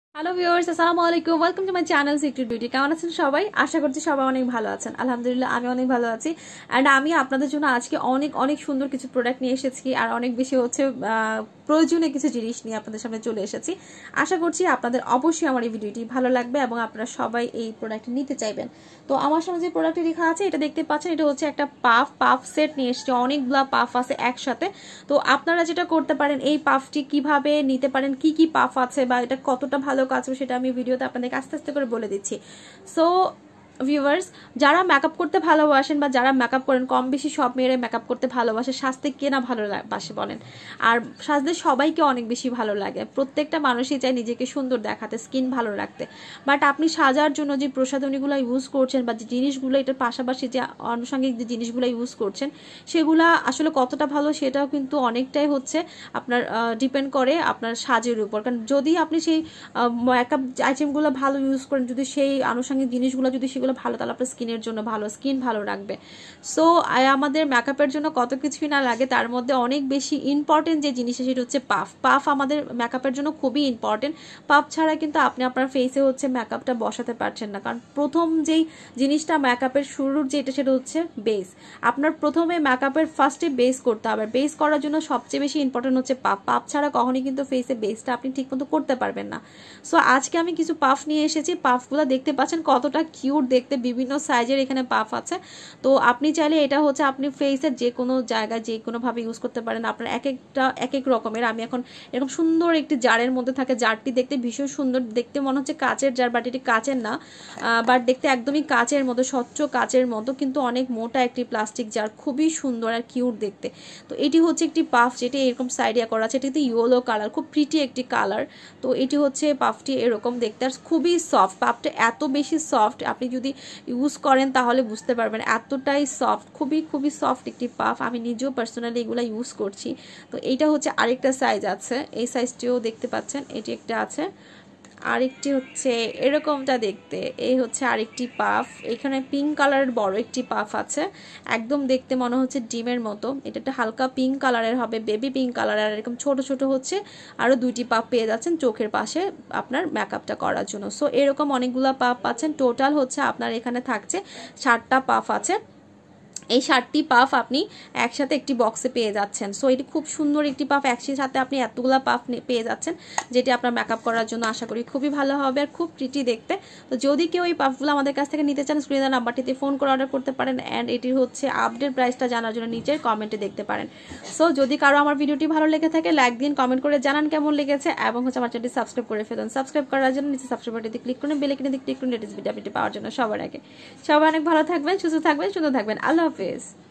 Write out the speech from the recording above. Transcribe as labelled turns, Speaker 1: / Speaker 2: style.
Speaker 1: Hello viewers, আসসালামু আলাইকুম। Welcome to my channel secret beauty. কেমন আছেন সবাই? আশা করছি সবাই অনেক ভালো আছেন। আলহামদুলিল্লাহ আমি অনেক ভালো আছি। অ্যান্ড আমি আপনাদের জন্য আজকে অনেক অনেক সুন্দর কিছু প্রোডাক্ট নিয়ে এসেছি, আর অনেক বেশি প্রয়োজনীয় কিছু জিনিস নিয়ে আপনাদের সামনে চলে এসেছি। আশা করছি আপনাদের অবশ্যই আমার এই ভিডিওটি ভালো লাগবে এবং আপনারা সবাই এই প্রোডাক্ট নিতে চাইবেন। তো আমার সামনে যে প্রোডাক্টটি লেখা আছে এটা দেখতে পাচ্ছেন, এটা হচ্ছে একটা পাফ সেট নিয়ে এসেছি। অনেকগুলা পাফ আছে একসাথে। তো আপনারা যেটা করতে পারেন, এই পাফটি কিভাবে নিতে পারেন, কি কি পাফ আছে বা এটা কতটা ভালো কাজ হবে সেটা আমি ভিডিওতে আপনাদেরকে আস্তে আস্তে করে বলে দিচ্ছি। সো ভিউয়ার্স, যারা মেকআপ করতে ভালোবাসেন বা যারা মেকআপ করেন, কম বেশি সব মেয়েরা মেকআপ করতে ভালোবাসে। সাজতে কে না ভালোবাসে বলেন? আর সাজতে সবাইকে অনেক বেশি ভালো লাগে। প্রত্যেকটা মানুষই চায় নিজেকে সুন্দর দেখাতে, স্কিন ভালো রাখতে। বাট আপনি সাজার জন্য যে প্রসাধনীগুলো ইউজ করছেন বা যে জিনিসগুলো, এটার পাশাপাশি যে আনুষঙ্গিক যে জিনিসগুলো ইউজ করছেন, সেগুলা আসলে কতটা ভালো সেটাও কিন্তু অনেকটাই হচ্ছে আপনার ডিপেন্ড করে আপনার সাজের উপর। কারণ যদি আপনি সেই মেকআপ আইটেমগুলো ভালো ইউজ করেন, যদি সেই আনুষঙ্গিক জিনিসগুলো যদি সেগুলো ভালো, তাহলে আপনার স্কিনের জন্য ভালো, স্কিন ভালো রাখবে। সো আমাদের মেকআপের জন্য কত কিছুই না লাগে, তার মধ্যে অনেক বেশি ইম্পর্টেন্ট যে জিনিস সেটা হচ্ছে পাফ আমাদের মেকআপের জন্য খুবই ইম্পর্টেন্ট। পাফ ছাড়া কিন্তু আপনি আপনার ফেসে হচ্ছে মেকআপটা বসাতে পারছেন না। কারণ প্রথম যেই জিনিসটা মেকআপের শুরুর যেটা, সেটা হচ্ছে বেস। আপনার প্রথমে মেকআপের ফার্স্টে বেস করতে হবে। বেস করার জন্য সবচেয়ে বেশি ইম্পর্টেন্ট হচ্ছে পাফ ছাড়া কখনই কিন্তু ফেসে বেসটা আপনি ঠিক মতো করতে পারবেন না। সো আজকে আমি কিছু পাফ নিয়ে এসেছি। পাফগুলো দেখতে পাচ্ছেন কতটা কিউট দেখতে, বিভিন্ন সাইজের এখানে পাফ আছে। তো আপনি চাইলে এটা হচ্ছে আপনি ফেসের যে কোনো জায়গায় যে কোনোভাবে ইউজ করতে পারেন। আপনার এক এক রকমের। আমি এখন এরকম সুন্দর একটি জারের মধ্যে থাকে। জারটি দেখতে ভীষণ সুন্দর, দেখতে মনে হচ্ছে কাচের জার, বাট এটি কাচের না, বাট দেখতে একদমই কাচের মতো, স্বচ্ছ কাচের মতো, কিন্তু অনেক মোটা একটি প্লাস্টিক জার, খুবই সুন্দর আর কিউট দেখতে। তো এটি হচ্ছে একটি পাফ, যেটি এরকম সাইডিয়া করা আছে। এটিতে ইয়েলো কালার, খুব প্রিটি একটি কালার। তো এটি হচ্ছে পাফটি এরকম দেখতে, আর খুবই সফট। পাফটা এত বেশি সফট, আপনি যদি ইউজ করেন তাহলে বুঝতে পারবেন এতটাই সফট, খুবই খুবই সফট একটি পাফ। আমি নিজেও পার্সোনালি এগুলো ইউজ করছি। তো এইটা হচ্ছে আরেকটা সাইজ আছে, এই সাইজটিও দেখতে পাচ্ছেন, এটি একটা আছে। আরেকটি হচ্ছে এরকমটা দেখতে, এই হচ্ছে আরেকটি পাফ। এখানে পিঙ্ক কালারের বড় একটি পাফ আছে, একদম দেখতে মনে হচ্ছে ডিমের মতো। এটা একটা হালকা পিঙ্ক কালারের হবে, বেবি পিঙ্ক কালারের। আর এরকম ছোট ছোট হচ্ছে আরও দুইটি পাফ পেয়ে যাচ্ছেন চোখের পাশে আপনার মেকআপটা করার জন্য। সো এরকম অনেকগুলো পাফ পাচ্ছেন। টোটাল হচ্ছে আপনার এখানে থাকছে 7টা পাফ আছে। এই 7টি পাফ আপনি একসাথে একটি বক্সে পেয়ে যাচ্ছেন। সো এটি খুব সুন্দর একটি পাফ, একসাথে আপনি এতগুলা পাফ পেয়ে যাচ্ছেন, যেটি আপনার মেকআপ করার জন্য আশা করি খুবই ভালো হবে আর খুব প্রিটি দেখতে। তো যদি কেউ এই পাফগুলো আমাদের কাছ থেকে নিতে চান, স্ক্রিনে দেওয়া নাম্বারটিতে ফোন করে অর্ডার করতে পারেন। অ্যান্ড এটির হচ্ছে আপডেট প্রাইসটা জানার জন্য নিচের কমেন্টে দেখতে পারেন। সো যদি কারো আমার ভিডিওটি ভালো লেগে থাকে, লাইক দিন, কমেন্ট করে জানান কেমন লেগেছে, এবং হচ্ছে আমার চ্যানেলটি সাবস্ক্রাইব করে ফেলুন। সাবস্ক্রাইব করার জন্য নিচে সাবস্ক্রাইব বাটনটিতে ক্লিক করুন, বেল আইকনে ক্লিক করুন লেটেস্ট ভিডিও আপডেট পাওয়ার জন্য সবার আগে। সবাই অনেক ভালো থাকবেন, সুস্থ থাকবেন, সুন্দর থাকবেন। আল্লাহ হাফেজ।